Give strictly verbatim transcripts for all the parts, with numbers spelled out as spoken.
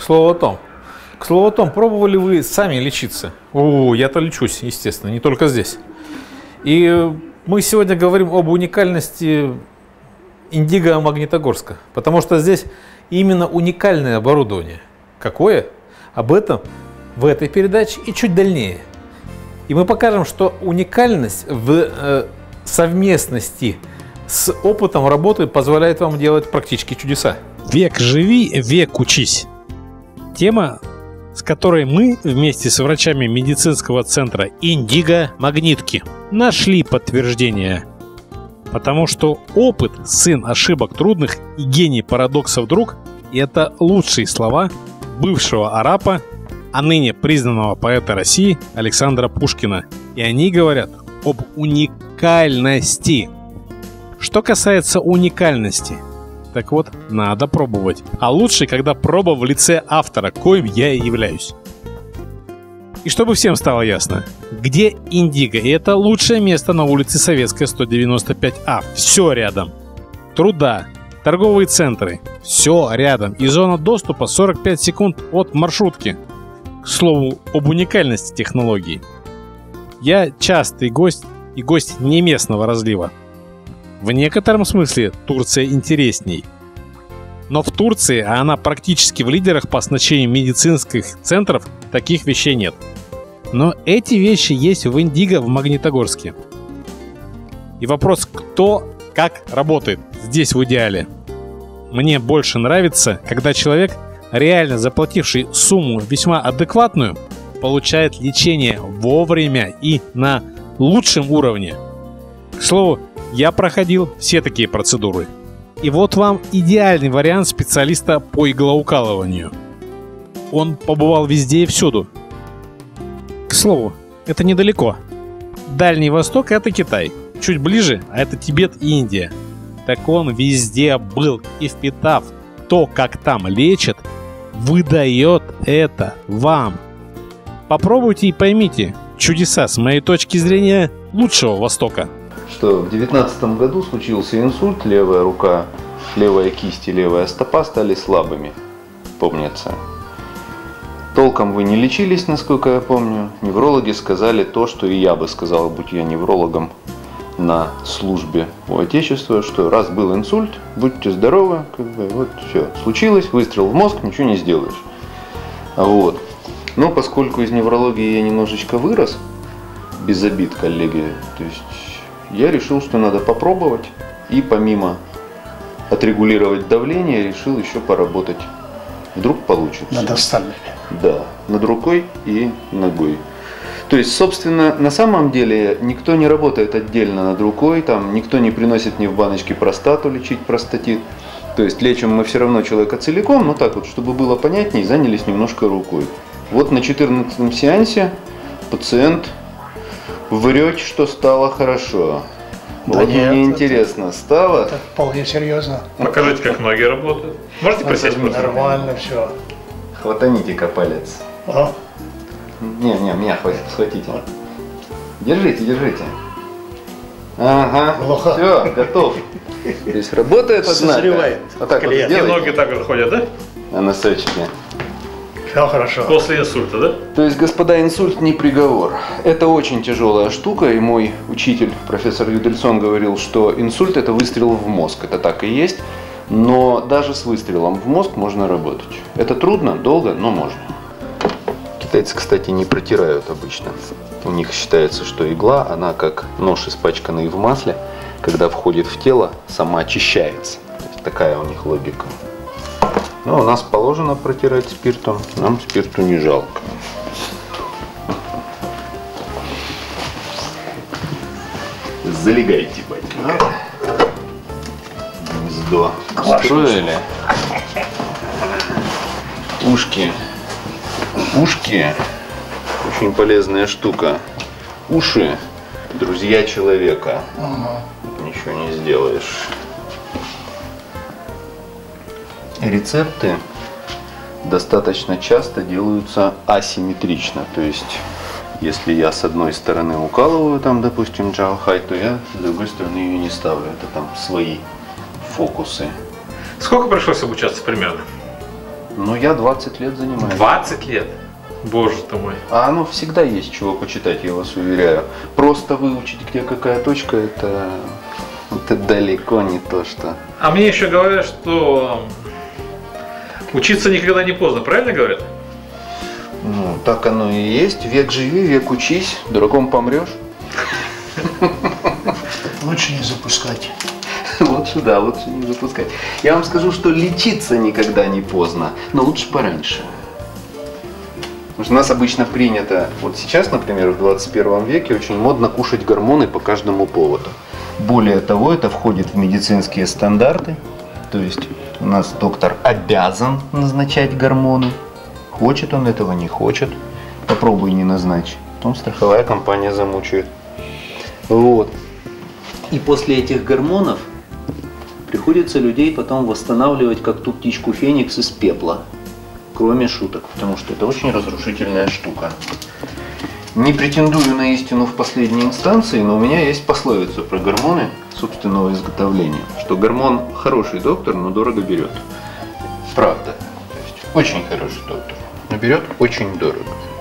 слову о том. К слову о том, пробовали вы сами лечиться? О, я-то лечусь, естественно, не только здесь. И мы сегодня говорим об уникальности Индиго Магнитогорска, потому что здесь именно уникальное оборудование. Какое? Об этом в этой передаче и чуть дальнее. И мы покажем, что уникальность в э, совместности с опытом работы позволяет вам делать практически чудеса. Век живи, век учись. Тема, с которой мы вместе с врачами медицинского центра Индиго Магнитки нашли подтверждение. Потому что опыт – сын ошибок трудных и гений парадоксов друг – и это лучшие слова бывшего арапа, а ныне признанного поэта России Александра Пушкина. И они говорят об уникальности. Что касается уникальности, так вот, надо пробовать. А лучше, когда проба в лице автора, коим я и являюсь. И чтобы всем стало ясно, где Индиго? И это лучшее место на улице Советская, сто девяносто пять А. Все рядом. Труда, торговые центры, все рядом. И зона доступа сорок пять секунд от маршрутки. К слову, об уникальности технологий. Я частый гость и гость не местного разлива. В некотором смысле Турция интересней. Но в Турции, а она практически в лидерах по оснащению медицинских центров, таких вещей нет. Но эти вещи есть в Индиго в Магнитогорске. И вопрос, кто как работает здесь в идеале. Мне больше нравится, когда человек, реально заплативший сумму весьма адекватную, получает лечение вовремя и на лучшем уровне. К слову, я проходил все такие процедуры. И вот вам идеальный вариант специалиста по иглоукалыванию. Он побывал везде и всюду. К слову, это недалеко. Дальний Восток — это Китай. Чуть ближе, а это Тибет и Индия. Так он везде был и, впитав то, как там лечат, выдает это вам. Попробуйте и поймите чудеса с моей точки зрения лучшего Востока. Что в девятнадцатом году случился инсульт, левая рука, левая кисть и левая стопа стали слабыми, помнится. Толком вы не лечились, насколько я помню. Неврологи сказали то, что и я бы сказал, будь я неврологом на службе у Отечества, что раз был инсульт, будьте здоровы, как бы, вот все, случилось, выстрел в мозг, ничего не сделаешь. Вот. Но поскольку из неврологии я немножечко вырос, без обид, коллеги, то есть я решил, что надо попробовать, и помимо отрегулировать давление, решил еще поработать. Вдруг получится. Над остальными. Да, над рукой и ногой. То есть, собственно, на самом деле никто не работает отдельно над рукой, там никто не приносит мне в баночке простату лечить простатит. То есть лечим мы все равно человека целиком, но так вот, чтобы было понятнее, занялись немножко рукой. Вот на четырнадцатом сеансе пациент врет, что стало хорошо. Да вот нет, мне интересно, это, стало? Это вполне серьезно. Покажите, как ноги работают. Можете присесть? Нормально все. Хватаните-ка палец. А? Не, не, меня хватит, схватите. Держите, держите. Ага, Плохо. Все, готов. То есть работает одна. Созревает. Вот так вот И сделайте. ноги так вот ходят, да? На носочки. Все хорошо. После инсульта, да? То есть, господа, инсульт не приговор. Это очень тяжелая штука, и мой учитель, профессор Юдельсон, говорил, что инсульт – это выстрел в мозг. Это так и есть, но даже с выстрелом в мозг можно работать. Это трудно, долго, но можно. Китайцы, кстати, не протирают обычно. У них считается, что игла, она как нож, испачканный в масле, когда входит в тело, сама очищается. То есть такая у них логика. Но у нас положено протирать спиртом, нам спирту не жалко. Залегайте, батенька. Гнездо устроили. Ушки. Ушки. Очень полезная штука. Уши — друзья человека. Ага. Ничего не сделаешь. Рецепты достаточно часто делаются асимметрично. То есть, если я с одной стороны укалываю, там, допустим, джаохай, то я с другой стороны ее не ставлю. Это там свои фокусы. Сколько пришлось обучаться примерно? Ну, я двадцать лет занимаюсь. двадцать лет? Боже ты мой. А оно всегда есть чего почитать, я вас уверяю. Просто выучить, где какая точка, это, это далеко не то, что... А мне еще говорят, что учиться никогда не поздно, правильно говорят? Ну, так оно и есть. Век живи, век учись, дураком помрешь. Лучше не запускать. Лучше, да, лучше не запускать. Я вам скажу, что лечиться никогда не поздно, но лучше пораньше. Потому что у нас обычно принято, вот сейчас, например, в двадцать первом веке очень модно кушать гормоны по каждому поводу. Более того, это входит в медицинские стандарты. То есть у нас доктор обязан назначать гормоны. Хочет он этого, не хочет. Попробуй не назначь. Потом страховая компания замучает. Вот. И после этих гормонов приходится людей потом восстанавливать, как ту птичку Феникс, из пепла. Кроме шуток, потому что это очень разрушительная штука. Не претендую на истину в последней инстанции, но у меня есть пословица про гормоны собственного изготовления, что гормон хороший доктор, но дорого берет. Правда. То есть очень хороший доктор, но берет очень дорого.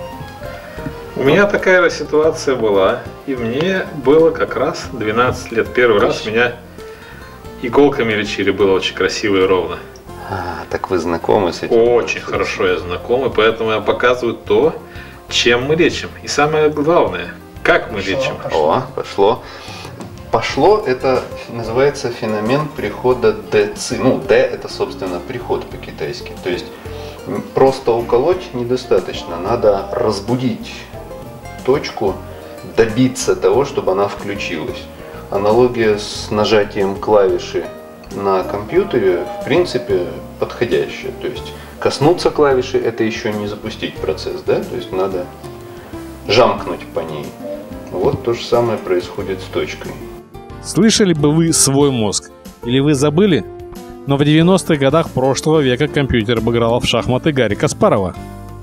У меня такая же ситуация была, и мне было как раз двенадцать лет. Первый раз меня иголками лечили, было очень красиво и ровно. А, так вы знакомы с этим? Очень хорошо я знаком, и поэтому я показываю то, чем мы лечим. И самое главное, как мы лечим. О, пошло. Пошло, это называется феномен прихода ДЦ. Ну, Д это, собственно, приход по-китайски. То есть просто уколоть недостаточно, надо разбудить точку, добиться того, чтобы она включилась. Аналогия с нажатием клавиши на компьютере, в принципе, подходящая. То есть коснуться клавиши — это еще не запустить процесс, да? То есть надо жамкнуть по ней. Вот то же самое происходит с точкой. Слышали бы вы свой мозг? Или вы забыли? Но в девяностых годах прошлого века компьютер обыграл в шахматы Гарри Каспарова.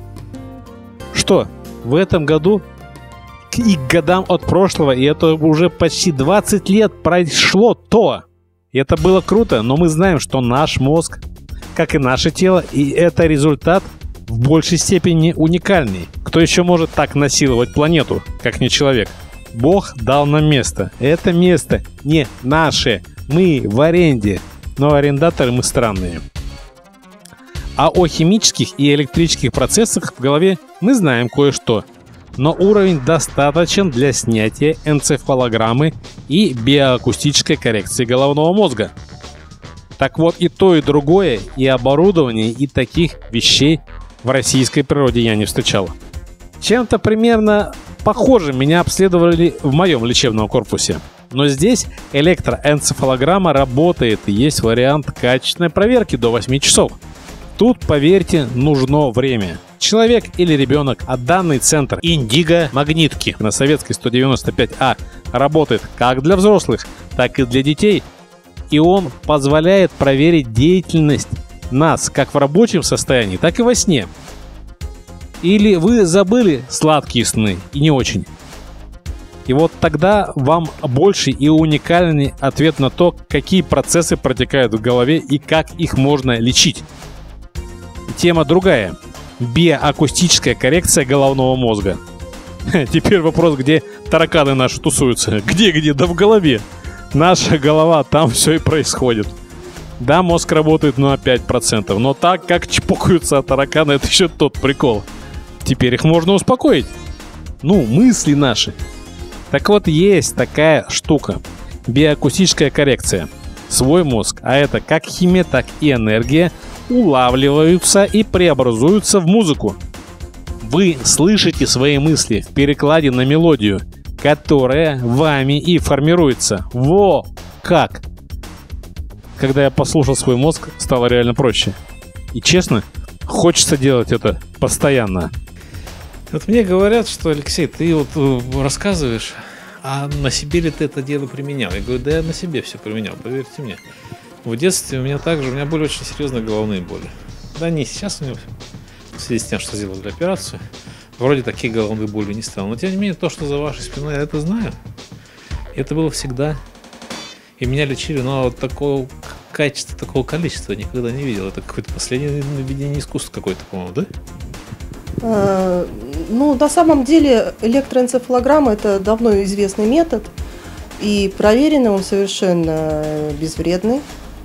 Что, в этом году и к годам от прошлого, и это уже почти двадцать лет прошло то. И это было круто, но мы знаем, что наш мозг, как и наше тело, и это результат в большей степени уникальный. Кто еще может так насиловать планету, как не человек? Бог дал нам место. Это место не наше. Мы в аренде. Но арендаторы мы странные. А о химических и электрических процессах в голове мы знаем кое-что. Но уровень достаточен для снятия энцефалограммы и биоакустической коррекции головного мозга. Так вот, и то, и другое, и оборудование, и таких вещей в российской природе я не встречал. Чем-то примерно похожим меня обследовали в моем лечебном корпусе. Но здесь электроэнцефалограмма работает, и есть вариант качественной проверки до восьми часов. Тут, поверьте, нужно время. Человек или ребенок, а данный центр Индиго Магнитки на Советской сто девяносто пять А работает как для взрослых, так и для детей. И он позволяет проверить деятельность нас как в рабочем состоянии, так и во сне. Или вы забыли сладкие сны и не очень. И вот тогда вам больше и уникальный ответ на то, какие процессы протекают в голове и как их можно лечить. Тема другая. Биоакустическая коррекция головного мозга. Теперь вопрос, где тараканы наши тусуются. Где-где? Да в голове. Наша голова, там все и происходит. Да, мозг работает на пять процентов, но так, как чпокаются тараканы, это еще тот прикол. Теперь их можно успокоить. Ну, мысли наши. Так вот, есть такая штука. Биоакустическая коррекция. Свой мозг, а это как химия, так и энергия, улавливаются и преобразуются в музыку. Вы слышите свои мысли в перекладе на мелодию, которая вами и формируется. Во как! Когда я послушал свой мозг, стало реально проще. И честно, хочется делать это постоянно. Вот мне говорят, что, Алексей, ты вот рассказываешь, а на себе ли ты это дело применял? Я говорю, да я на себе все применял, поверьте мне. В детстве у меня также, у меня были очень серьезные головные боли. Да не сейчас у меня, в связи с тем, что сделали операцию, вроде таких головных болей не стало. Но тем не менее, то, что за вашей спиной, я это знаю. Это было всегда. И меня лечили, но вот такого качества, такого количества никогда не видел. Это какое-то последнее наведение искусства какое-то, по-моему, да? Э, ну, на самом деле электроэнцефалограмма – это давно известный метод, и проверенный он совершенно безвредный.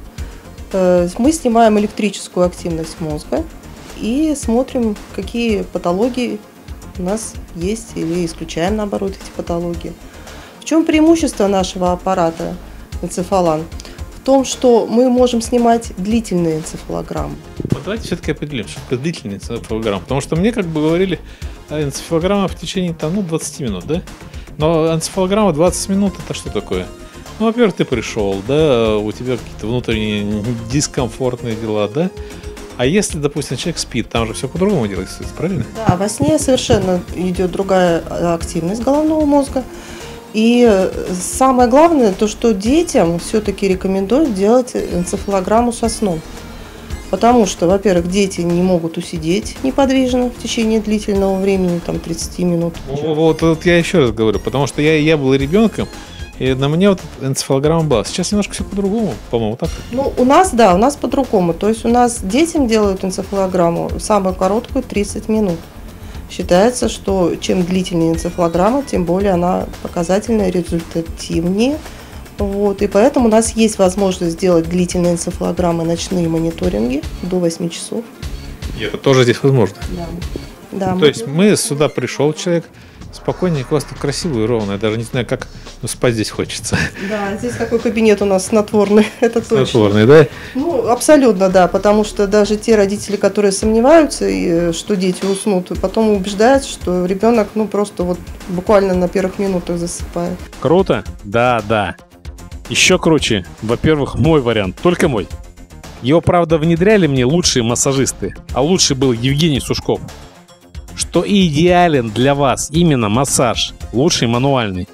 Э, мы снимаем электрическую активность мозга и смотрим, какие патологии у нас есть, или исключаем, наоборот, эти патологии. В чем преимущество нашего аппарата энцефалан? В том, что мы можем снимать длительные энцефалограммы. Вот давайте все-таки определим, что такое длительная энцефалограмма. Потому что мне как бы говорили, энцефалограмма в течение там, ну, двадцать минут, да? Но энцефалограмма двадцать минут это что такое? Ну, во-первых, ты пришел, да, у тебя какие-то внутренние дискомфортные дела, да? А если, допустим, человек спит, там же все по-другому делается, правильно? Да, во сне совершенно идет другая активность головного мозга. И самое главное, то, что детям все-таки рекомендуют делать энцефалограмму со сном. Потому что, во-первых, дети не могут усидеть неподвижно в течение длительного времени, там тридцать минут. Вот, вот я еще раз говорю, потому что я, я был ребенком, и на мне вот энцефалограмма была. Сейчас немножко все по-другому, по-моему, так? Ну, у нас, да, у нас по-другому. То есть у нас детям делают энцефалограмму самую короткую тридцать минут. Считается, что чем длительнее энцефалограмма, тем более она показательнее, результативнее. Вот. И поэтому у нас есть возможность сделать длительные энцефалограммы, ночные мониторинги до восьми часов. И это тоже здесь возможно? Да. Да, То мы... есть мы сюда пришел человек, спокойненько, у вас тут красиво и ровно. Я даже не знаю, как, но спать здесь хочется. Да, здесь такой кабинет у нас снотворный, это точно. Снотворный, да? Ну, абсолютно, да, потому что даже те родители, которые сомневаются, что дети уснут, потом убеждаются, что ребенок, ну, просто вот буквально на первых минутах засыпает. Круто? Да, да. Еще круче. Во-первых, мой вариант, только мой. Его, правда, внедряли мне лучшие массажисты, а лучший был Евгений Сушков. Что идеален для вас именно массаж, лучший мануальный.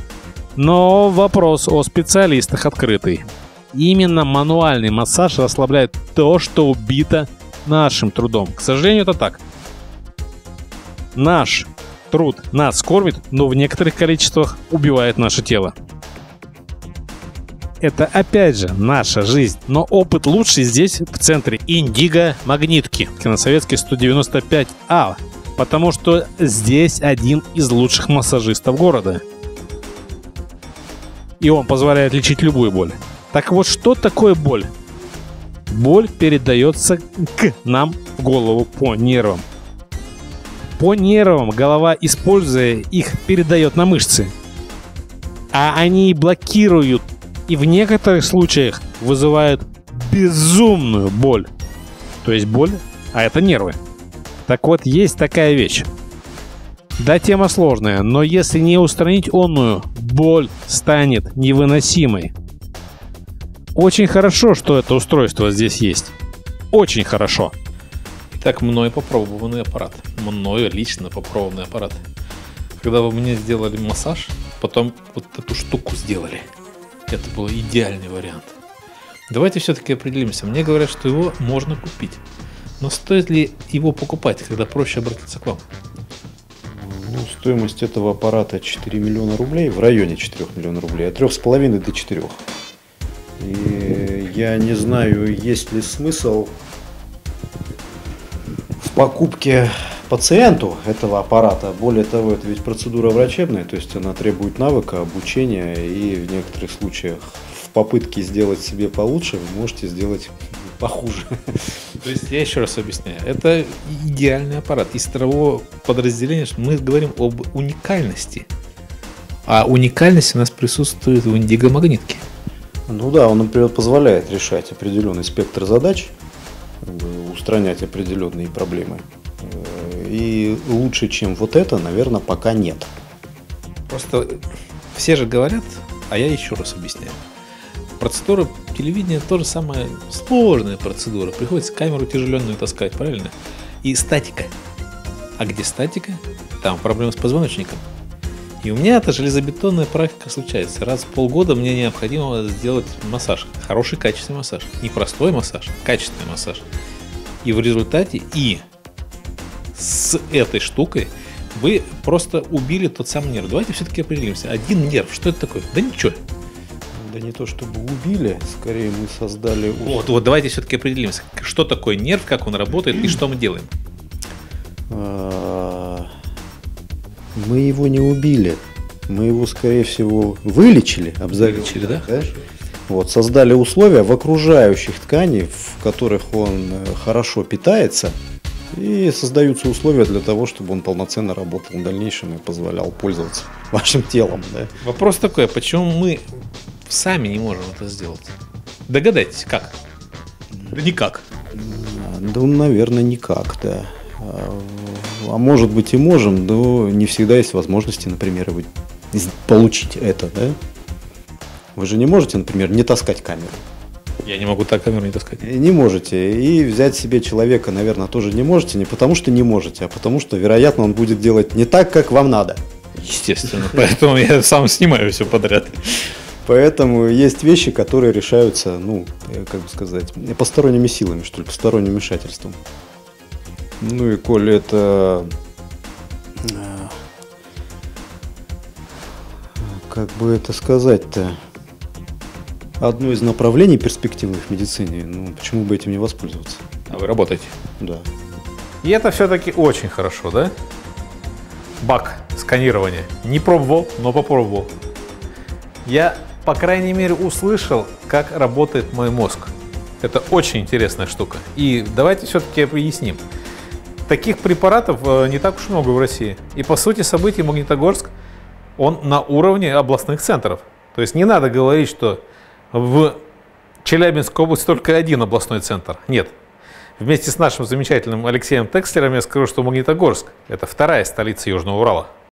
Но вопрос о специалистах открытый. Именно мануальный массаж расслабляет то, что убито нашим трудом. К сожалению, это так. Наш труд нас кормит, но в некоторых количествах убивает наше тело. Это опять же наша жизнь, но опыт лучший здесь, в центре Индиго Магнитки, на Советской сто девяносто пять А. Потому что здесь один из лучших массажистов города. И он позволяет лечить любую боль. Так вот, что такое боль? Боль передается к нам в голову по нервам. По нервам голова, используя их, передает на мышцы. А они блокируют и в некоторых случаях вызывают безумную боль. То есть боль, а это нервы. Так вот, есть такая вещь. Да, тема сложная, но если не устранить онную, боль станет невыносимой. Очень хорошо, что это устройство здесь есть. Очень хорошо. Итак, мной попробованный аппарат. Мною лично попробованный аппарат. Когда вы мне сделали массаж, потом вот эту штуку сделали. Это был идеальный вариант. Давайте все-таки определимся. Мне говорят, что его можно купить. Но стоит ли его покупать, когда проще обратиться к вам? Ну, стоимость этого аппарата четыре миллиона рублей, в районе четырёх миллионов рублей, от трёх с половиной до четырёх. И я не знаю, есть ли смысл в покупке пациенту этого аппарата. Более того, это ведь процедура врачебная, то есть она требует навыка, обучения, и в некоторых случаях в попытке сделать себе получше вы можете сделать похуже. То есть я еще раз объясняю. Это идеальный аппарат. Из того подразделения, что мы говорим об уникальности. А уникальность у нас присутствует в Индиго Магнитке. Ну да, он, например, позволяет решать определенный спектр задач, устранять определенные проблемы. И лучше, чем вот это, наверное, пока нет. Просто все же говорят, а я еще раз объясняю. Процедура телевидения тоже самая сложная процедура. Приходится камеру тяжеленную таскать, правильно? И статика. А где статика? Там проблемы с позвоночником. И у меня это железобетонная практика случается. Раз в полгода мне необходимо сделать массаж. Хороший, качественный массаж. Не простой массаж, а качественный массаж. И в результате и с этой штукой вы просто убили тот самый нерв. Давайте все-таки определимся. Один нерв, что это такое? Да ничего. Да не то чтобы убили, скорее мы создали... Вот, вот давайте все-таки определимся, что такое нерв, как он работает и что мы делаем. Мы его не убили. Мы его, скорее всего, вылечили, обзавеличили, да? да? Вот, создали условия в окружающих тканях, в которых он хорошо питается, и создаются условия для того, чтобы он полноценно работал в дальнейшем и позволял пользоваться вашим телом. Да? Вопрос такой, почему мы сами не можем это сделать? Догадайтесь, как? Да никак. Да, наверное, никак, да. А может быть и можем, но не всегда есть возможности, например, получить это, да? Вы же не можете, например, не таскать камеру. Я не могу так камеру не таскать. Не можете. И взять себе человека, наверное, тоже не можете. Не потому что не можете, а потому что, вероятно, он будет делать не так, как вам надо. Естественно. Поэтому я сам снимаю все подряд. Поэтому есть вещи, которые решаются, ну, как бы сказать, посторонними силами, что ли, посторонним вмешательством. Ну и коль это, как бы это сказать-то, одно из направлений перспективных в медицине, ну почему бы этим не воспользоваться? А вы работаете? Да. И это все-таки очень хорошо, да? Бак сканирования. Не пробовал, но попробовал. Я, по крайней мере, услышал, как работает мой мозг. Это очень интересная штука. И давайте все-таки поясним. Таких препаратов не так уж много в России. И по сути событий Магнитогорск, он на уровне областных центров. То есть не надо говорить, что в Челябинской области только один областной центр. Нет. Вместе с нашим замечательным Алексеем Текслером я скажу, что Магнитогорск – это вторая столица Южного Урала.